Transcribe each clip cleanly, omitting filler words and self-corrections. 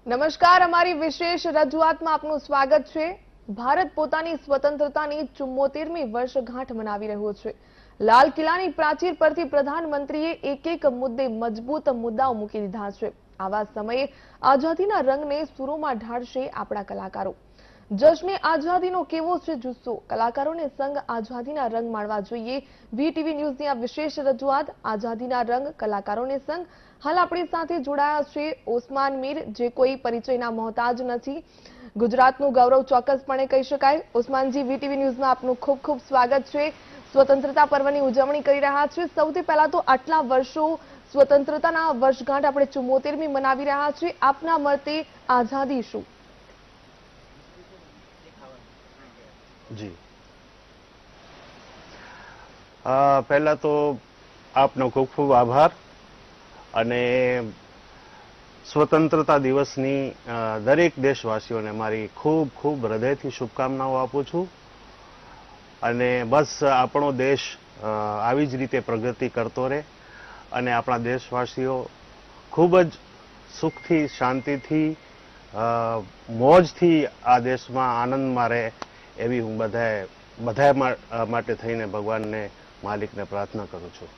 નમસ્કાર, અમારી વિશેષ રજૂઆતમાં આપનું સ્વાગત છે। ભારત પોતાની સ્વતંત્રતાની 74મી વર્ષગાંઠ મનાવી રહ્યો છે। લાલ કિલ્લાની પ્રાચીર પરથી પ્રધાનમંત્રીએ એક મુદ્દે મજબૂત મુદ્દાઓ મૂકી દીધા છે। આવા સમયે આઝાદીના રંગને સુરોમાં ઢાળશે આપણા કલાકારો। જશ્ને આઝાદીનો કેવો છે જુસ્સો, કલાકારોને સંગ આઝાદીના રંગ માણવા જોઈએ। વીટીવી ન્યૂઝની આ વિશેષ રજૂઆત આઝાદીના રંગ કલાકારોને સંગ। હાલ આપણી સાથે જોડાયા છે ઓસ્માન મીર, જે કોઈ પરિચયના મોહતાજ નથી। ગુજરાતનું ગૌરવ ચોક્કસપણે કહી શકાય। ઓસ્માનજી, વીટીવી ન્યૂઝમાં આપનું ખૂબ ખૂબ સ્વાગત છે। સ્વતંત્રતા પર્વની ઉજવણી કરી રહ્યા છે। સૌથી પહેલા તો આટલા વર્ષો સ્વતંત્રતાના વર્ષગાંઠ આપણે 74મી મનાવી રહ્યા છીએ। આપના મતે આઝાદી શું? જી, પહેલા તો આપનો ખૂબ ખૂબ આભાર અને સ્વતંત્રતા દિવસની દરેક દેશવાસીઓને મારી ખૂબ ખૂબ હૃદયથી શુભકામનાઓ આપું છું અને બસ આપણો દેશ આવી જ રીતે પ્રગતિ કરતો રહે અને આપણા દેશવાસીઓ ખૂબ જ સુખથી, શાંતિથી, મોજથી આ દેશમાં આનંદમાં રહે એવી હું બધા માટે થઈને ભગવાનને, માલિકને પ્રાર્થના કરું છું।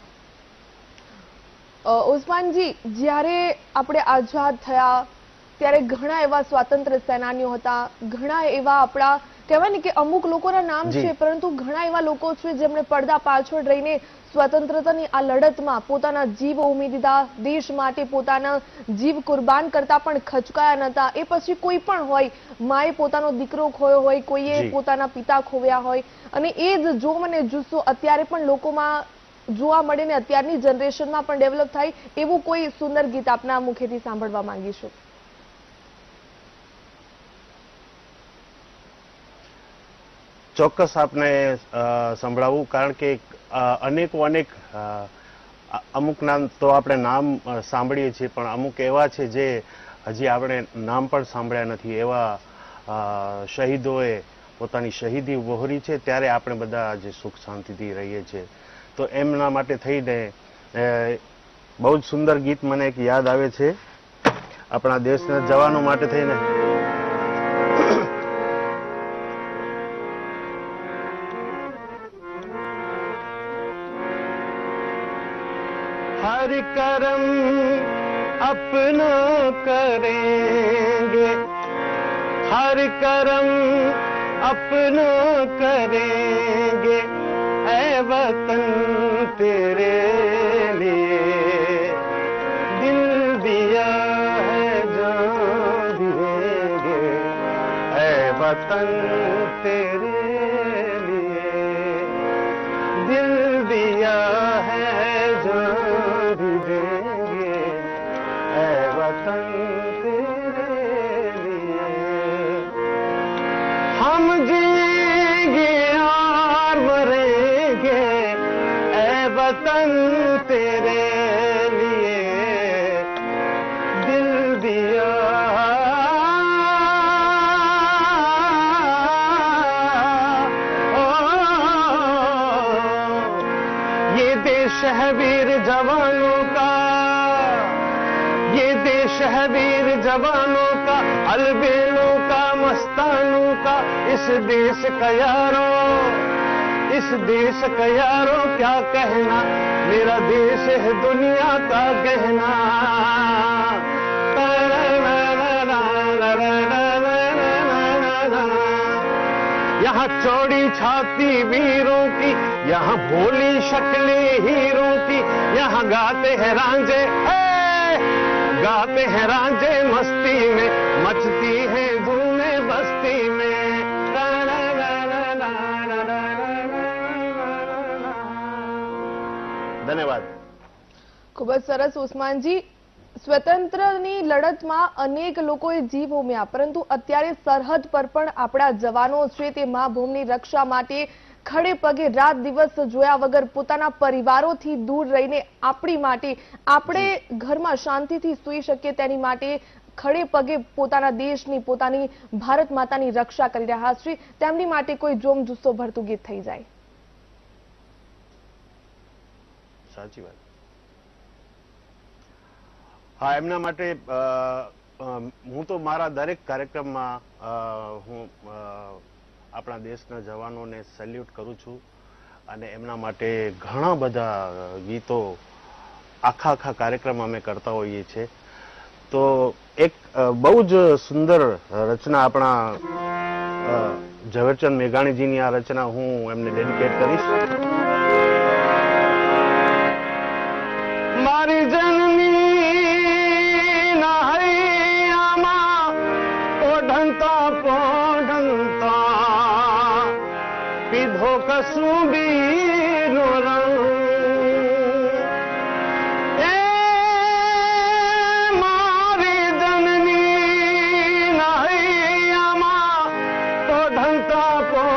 ઓસ્માનજી, જ્યારે આપણે આઝાદ થયા ત્યારે ઘણા એવા સ્વાતંત્ર્ય સેનાનીઓ હતા, ઘણા એવા આપણા કહેવાય ને કે અમુક લોકોના નામ છે, પરંતુ ઘણા એવા લોકો છે જેમણે પડદા પાછળ રહીને સ્વતંત્રતાની આ લડતમાં પોતાના જીવ ઉમી દીધા। દેશ માટે પોતાના જીવ કુરબાન કરતા પણ ખચકાયા નહોતા। એ પછી કોઈ પણ હોય, માએ પોતાનો દીકરો ખોયો હોય, કોઈએ પોતાના પિતા ખોવ્યા હોય, અને એ જ જોમ અને જુસ્સો અત્યારે પણ લોકોમાં જોવા મળે ને અત્યારની જનરેશનમાં પણ ડેવલપ થાય એવું કોઈ સુંદર ગીત આપના મુખેથી સાંભળવા માંગીશું। ચોક્કસ આપને સંભળાવું, કારણ કે અનેક અમુકના તો આપણે નામ સાંભળીએ છીએ, પણ અમુક એવા છે જે હજી આપણે નામ પણ સાંભળ્યા નથી। એવા શહીદોએ પોતાની શહીદી વહોરી છે, ત્યારે આપણે બધા આજે સુખ શાંતિથી રહીએ છીએ। તો એમના માટે થઈને બહુ જ સુંદર ગીત મને એક યાદ આવે છે, આપણા દેશના જવાનો માટે થઈને। हर करम अपना करेंगे, हर करम अपना करेंगे, ऐ वतन तेरे लिए दिल दिया है जान देंगे, ऐ वतन तेरे लिए दिल दिया है जान देंगे, ऐ वतन तेरे लिए हम जिएंगे और मरेंगे, ऐ वतन तेरे लिए दिल दिया। ये देश है वीर जवानों का, ये देश है वीर जवानों का, अलबेलों का, मस्तानों का। इस देश का यारों, इस देश का यारों क्या कहना, मेरा देश है दुनिया का गहना। यहाँ चौड़ी छाती वीरों की, यहाँ भोली शक्लें हीरों की, यहाँ गाते हैं रांझे, गाते हैं रांझे मस्ती में, मचती है धूमें बस्ती में। धन्यवाद। ખૂબ જ સરસ ઓસ્માનજી। સ્વતંત્રની લડતમાં અનેક લોકોએ જીવ હોમ્યા, પરંતુ અત્યારે સરહદ પર પણ આપણા જવાનો છે તે મા ભૂમિની રક્ષા માટે ખડે પગે રાત દિવસ જોયા વગર પોતાના પરિવારોથી દૂર રહીને આપણી માટે, આપણે ઘરમાં શાંતિથી સૂઈ શકીએ તેની માટે ખડે પગે પોતાના દેશની, પોતાની ભારત માતાની રક્ષા કરી રહ્યા છે। તેમની માટે કોઈ જોમ જુસ્સો ભરતું ગીત થઈ જાય। સાચી વાત। હા, એમના માટે હું તો મારા દરેક કાર્યક્રમમાં હું આપણા દેશના જવાનોને સેલ્યુટ કરું છું અને એમના માટે ઘણા બધા ગીતો આખા કાર્યક્રમ અમે કરતા હોઈએ છીએ. તો એક બહુ જ સુંદર રચના આપણા ઝવેરચંદ મેઘાણીજીની આ રચના હું એમને ડેડિકેટ કરીશ. મારી જનની ના હૈયામાં ઓઢંતા પોઢંતા પીધો કસુંબીનો રંગ. મારી જનની ના હૈયામાં ઓઢંતા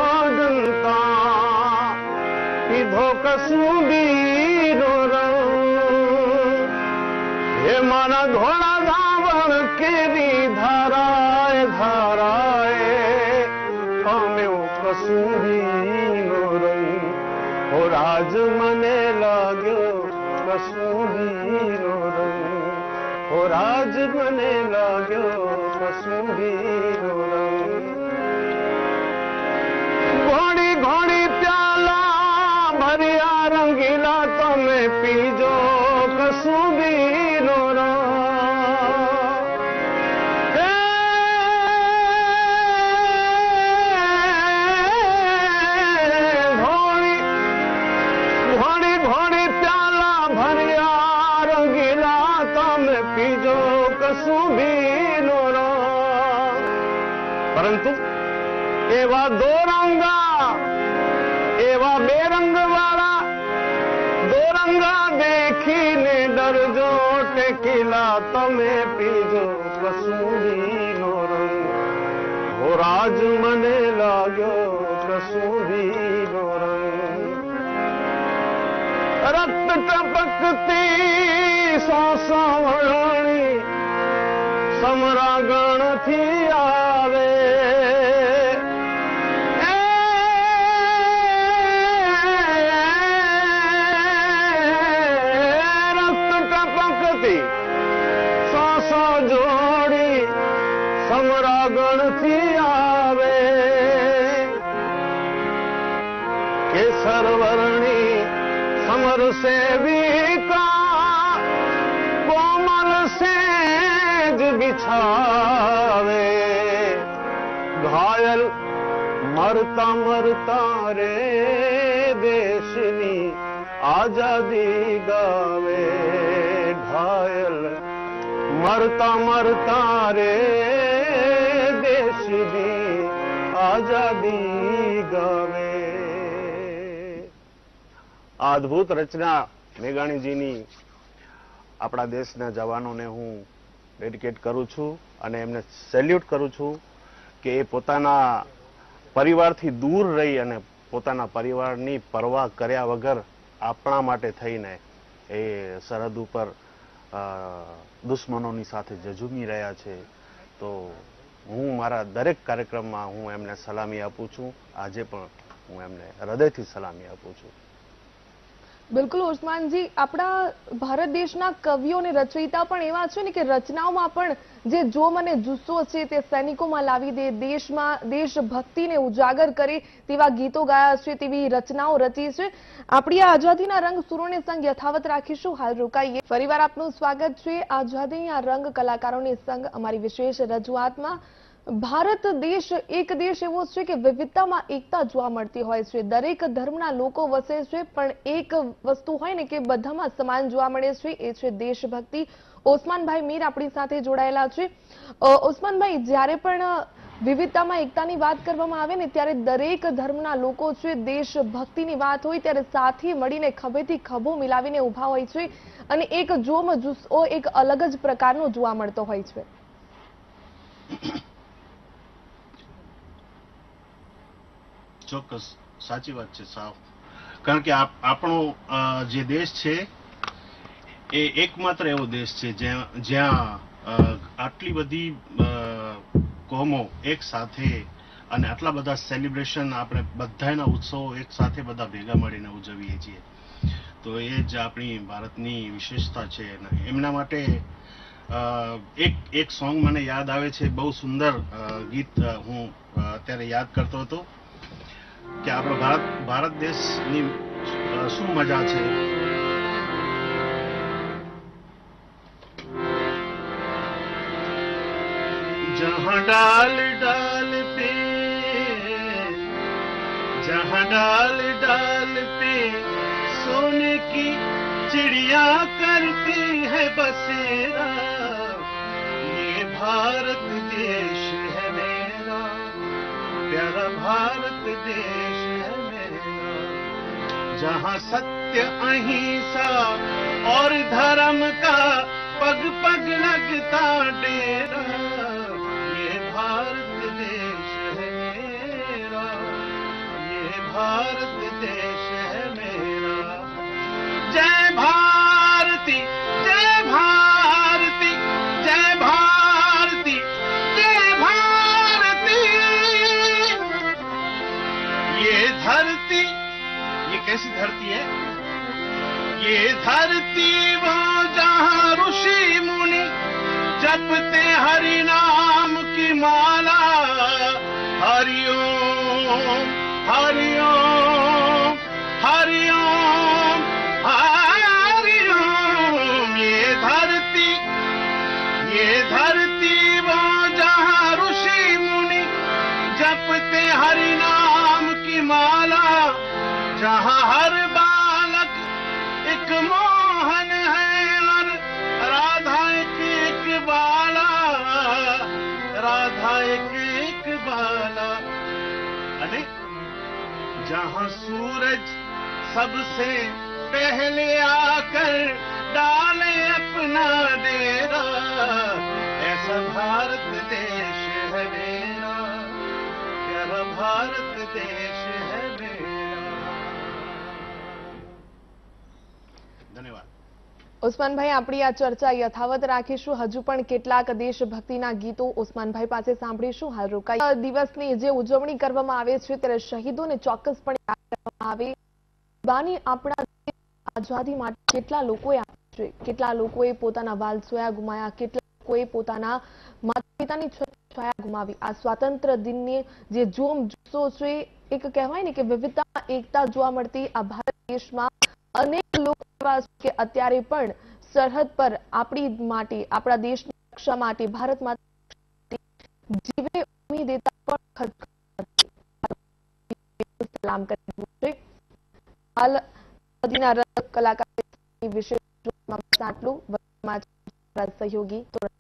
પોઢંતા પીધો કસુંબીનો રંગ. હે મારા ઘોડા ધાવણ કેરી ધારાય ધારાય પામ્યો કસુંબીનો રંગ. હો રાજ મને લાગ્યો કસુંબીનો રંગ. હો રાજ મને લાગ્યો કસુંબીનો રંગ. ઘોડી ઘોડી પ્યાલા ભર્યા રંગીલા તમે પીજો કસુંબીનો રંગ. ઘોડી ઘોડી પ્યાલા ભર્યા રંગીલા તમે પીજો કસુંબીનો રંગ. પરંતુ એવા દોરંગા એવા બેરંગવાળા દોરંગા દેખીને ડરજો ટેકીલા તમે પીજો કસુંબીનો રંગ. હો રાજ મને લાગ્યો કસુંબીનો રંગ. રક્ત ટપકતી સાસવણી સમરાગણથી આવે. જોડી સમરાગણથી આવે. કેસર વર્ણી સમર સેવિકા કોમલ સેજ બિછાવે. ઘાયલ મરતા મરતા રે દેશની આઝાદી ગાવે. ઘાયલ મરતા મરતા રે દેશની આઝાદી ગાવે. આ અદભુત રચના મેઘાણીજીની આપણા દેશના જવાનોને હું ડેડિકેટ કરું છું અને એમને સેલ્યુટ કરું છું કે એ પોતાના પરિવારથી દૂર રહી અને પોતાના પરિવારની પરવા કર્યા વગર આપણા માટે થઈને એ સરહદ ઉપર દુશ્મનોની સાથે ઝઝૂમી રહ્યા છે. તો હું મારા દરેક કાર્યક્રમમાં હું એમને સલામી આપું છું. આજે પણ હું એમને હૃદયથી સલામી આપું છું. બિલકુલ ઉસ્માનજી, આપણા ભારત દેશના કવિઓ અને રચયિતા પણ એવા છે ને કે રચનાઓમાં પણ જે જો મને જુસ્સો છે તે સૈનિકોમાં લાવી દે, દેશમાં દેશભક્તિને ઉજાગર કરે તેવા ગીતો ગાયા છે, તેવી રચનાઓ રચી છે. આપણી આ આઝાદીના રંગ સુરોને સંગ યથાવત રાખીશું. હાલ રોકાઈએ. ફરીવાર આપનું સ્વાગત છે આઝાદીના રંગ કલાકારોની સંગ અમારી વિશેષ રજૂઆતમાં. ભારત દેશ એક દેશ એવો છે કે વિવિધતામાં એકતા જોવા મળતી હોય છે. દરેક ધર્મના લોકો વસે છે, પણ એક વસ્તુ હોય ને કે બધામાં સમાન જોવા મળે છે, એ છે દેશભક્તિ. ઓસમાનભાઈ મીર આપણી સાથે જોડાયેલા છે. ઓસમાનભાઈ, જ્યારે પણ વિવિધતામાં એકતાની વાત કરવામાં આવે ને ત્યારે દરેક ધર્મના લોકો છે, દેશભક્તિની વાત હોય ત્યારે સાથે મળીને ખભેથી ખભો મિલાવીને ઉભા હોય છે અને એક જોમ જુસ્સો એક અલગ જ પ્રકારનો જોવા મળતો હોય છે. ચોક્કસ સાચી વાત છે સાવ. કારણ કે આપણો જે દેશ છે એ એકમાત્ર એવો દેશ છે જ્યાં આટલી બધી કોમો એક સાથે અને આટલા બધા સેલિબ્રેશન, આપણે બધાના ઉત્સવો એક સાથે બધા ભેગા મળીને ઉજવીએ છીએ. તો એ જ આપણી ભારતની વિશેષતા છે. એમના માટે એક સોંગ મને યાદ આવે છે, બહુ સુંદર ગીત હું અત્યારે યાદ કરતો હતો કે આપણો ભારત દેશની શું મજા છે. जहाँ डाल डाल पे सोने की चिड़िया करती है बसेरा, ये भारत देश है मेरा, प्यारा भारत देश है मेरा. जहाँ सत्य अहिंसा और धर्म का पग पग लगता डेरा, ये भारत देश है मेरा, ये भारत देश है मेरा. जय भारती जय भारती जय भारती जय भारती. ये धरती, ये कैसी धरती है? ये धरती वो जहाँ ऋषि मुनि जपते हरि नाम की माला. हरि ओम हरि ओम हरि ओम हरि ओम. ये धरती वो जहाँ ऋषि मुनि जपते हरि नाम की माला, जहाँ हर बालक एक मोहन है और राधा एक बाला, राधा एक बाला. अरे जहाँ सूरज सबसे पहले आकर डाले अपना डेरा, ऐसा भारत देश है मेरा, प्यारा भारत देश है मेरा. धन्यवाद. ઉસ્માનભાઈ, આપણી આ ચર્ચા યથાવત રાખીશું. હજુ પણ કેટલાક દેશભક્તિના ગીતો ઉસ્માનભાઈ પાસે સાંભળીશું. હાલ રોકાઈ. દિવસની જે ઉજવણી કરવામાં આવે છે ત્યારે શહીદોને ચોક્કસપણે યાદ કરવામાં આવે. બાની આપણા આઝાદી માટે કેટલા લોકોએ આપ્યું છે, કેટલા લોકોએ પોતાના વાલસોયા ગુમાયા, કેટલા લોકોએ પોતાના માતા પિતાની છાયા ગુમાવી. આ સ્વાતંત્ર્ય દિનની જે જોમ જુસ્સો છે, એક કહેવાય ને કે વિવિધતામાં એકતા જોવા મળતી આ ભારત દેશમાં અનેક લોકો એવા છે કે અત્યારે પણ સરહદ પર આપણી માટે, આપણા દેશની રક્ષા માટે, ભારત માટે જીવે ઉમી દેતા પણ સલામ કરી રહ્યું છે. હાલ કલાકાર વિશે આટલું સહયોગી